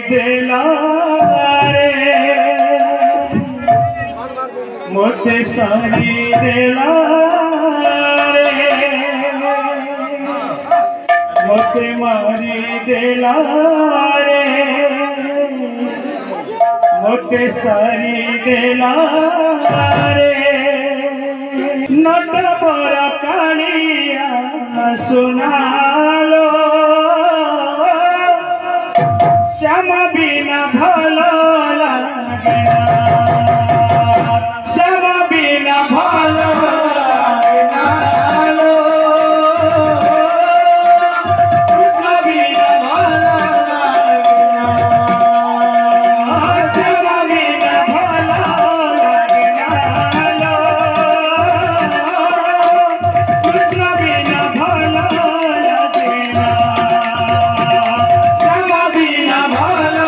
देला रे मोते सारी देला रे मोते मारी देला रे मोते सारी देला रे नट पर कालिया सुनालो श्याम बिना भलो लागे श्याम बिना भलो लागे कृष्ण बिना भलो लागे श्याम बिना भलो लागे कृष्ण बिना भलो लागे श्याम बिना भलो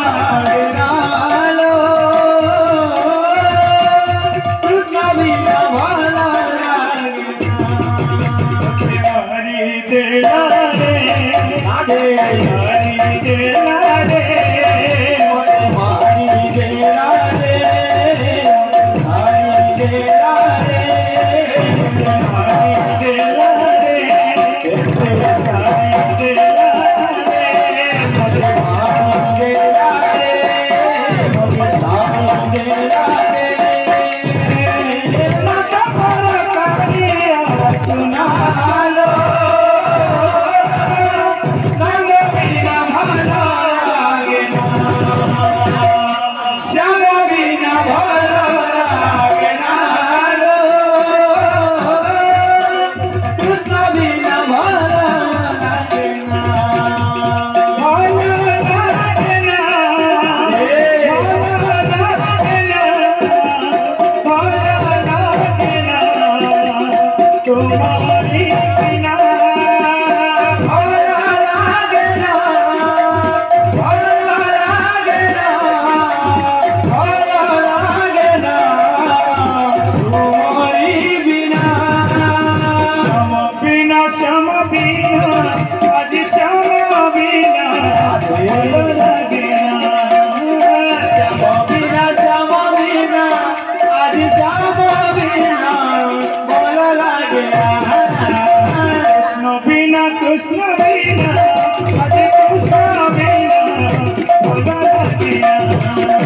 कृष्ण बिना आज कृष्ण बिना